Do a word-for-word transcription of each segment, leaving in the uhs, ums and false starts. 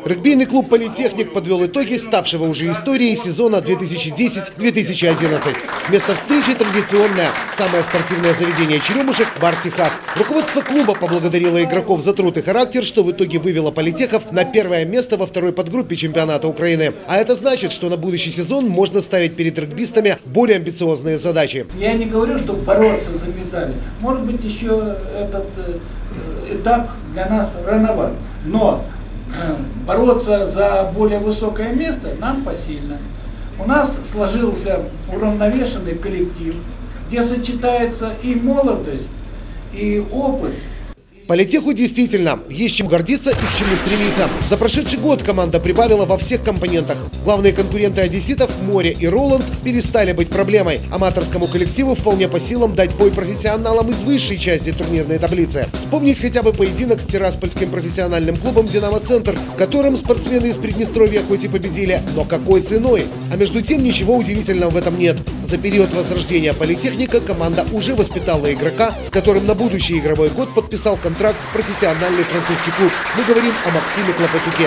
Регбийный клуб «Политехник» подвел итоги ставшего уже историей сезона две тысячи десять — две тысячи одиннадцать. Место встречи традиционное. Самое спортивное заведение «Черемушек» – бар «Техас». Руководство клуба поблагодарило игроков за труд и характер, что в итоге вывело политехов на первое место во второй подгруппе чемпионата Украины. А это значит, что на будущий сезон можно ставить перед регбистами более амбициозные задачи. Я не говорю, что бороться за медали. Может быть, еще этот этап для нас рановат. Но бороться за более высокое место нам посильно. У нас сложился уравновешенный коллектив, где сочетается и молодость, и опыт. Политеху действительно есть чем гордиться и к чему стремиться. За прошедший год команда прибавила во всех компонентах. Главные конкуренты одесситов «Море» и «Роланд» перестали быть проблемой. Аматорскому коллективу вполне по силам дать бой профессионалам из высшей части турнирной таблицы. Вспомнить хотя бы поединок с тираспольским профессиональным клубом «Динамо-Центр», в котором спортсмены из Приднестровья хоть и победили, но какой ценой? А между тем ничего удивительного в этом нет. За период возрождения политехника команда уже воспитала игрока, с которым на будущий игровой год подписал контракт контракт профессиональный французский клуб. Мы говорим о Максиме Клопотюке.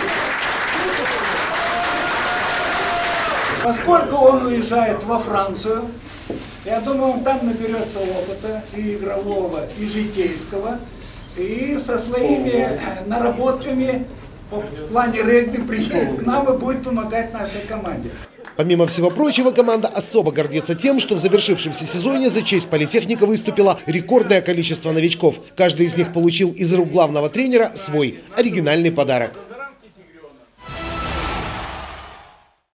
Поскольку он уезжает во Францию, я думаю, он там наберется опыта и игрового, и житейского, и со своими наработками в плане регби приедет к нам и будет помогать нашей команде. Помимо всего прочего, команда особо гордится тем, что в завершившемся сезоне за честь политехника выступило рекордное количество новичков. Каждый из них получил из рук главного тренера свой оригинальный подарок.